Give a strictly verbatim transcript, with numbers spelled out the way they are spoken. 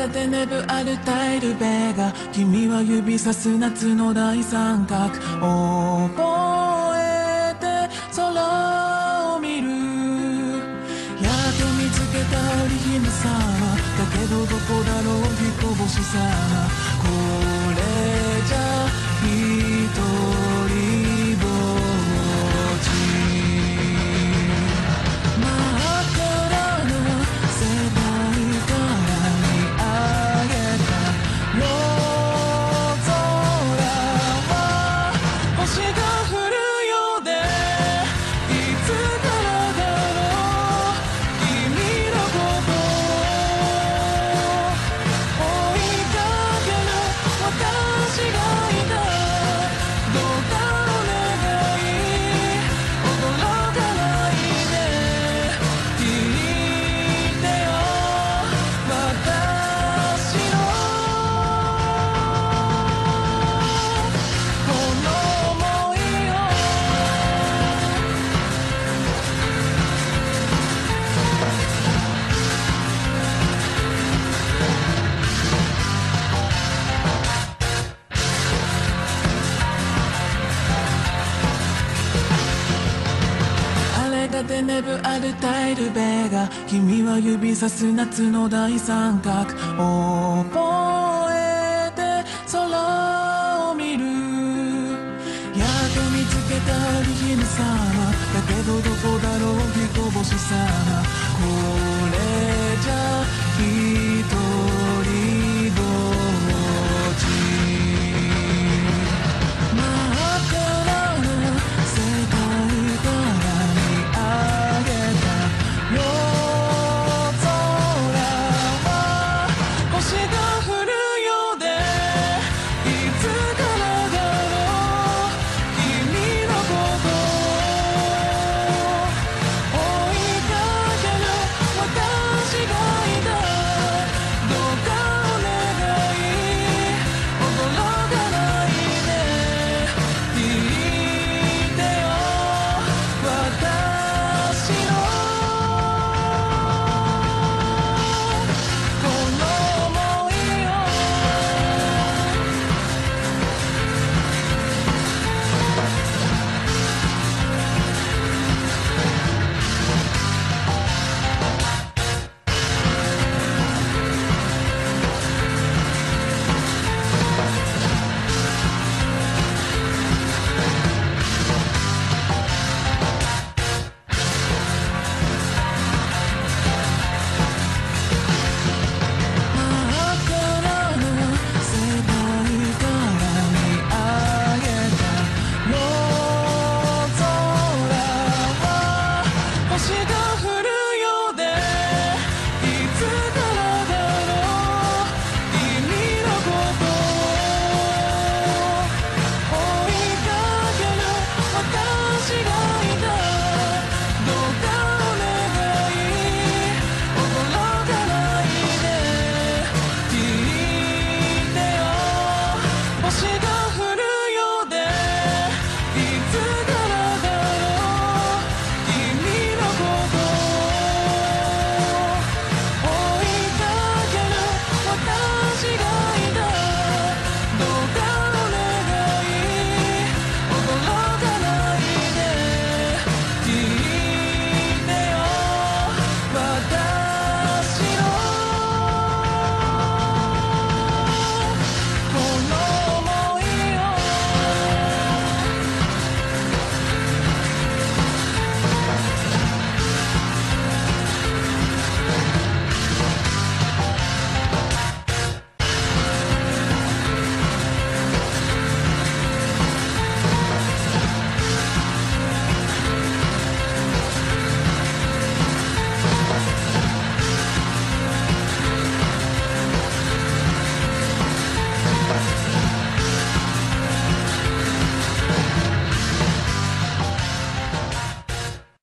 立てねぶあるタイルベが君は指さす夏の大三角覚えて空を見るやっと見つけた織姫様だけどどこだろう彦星様これじゃ一人ぼっち真っ暗な世界から見上げた夜空は星が降るようでいつからだろう君のこと追いかける私がいたどうかお願い驚かないで聞いてよ私のこの想いを荒れたてねぶあるタイルベが君は指さす夏の大三角覚えて空を見るやっと見つけた織姫様だけどどこだろう彦星様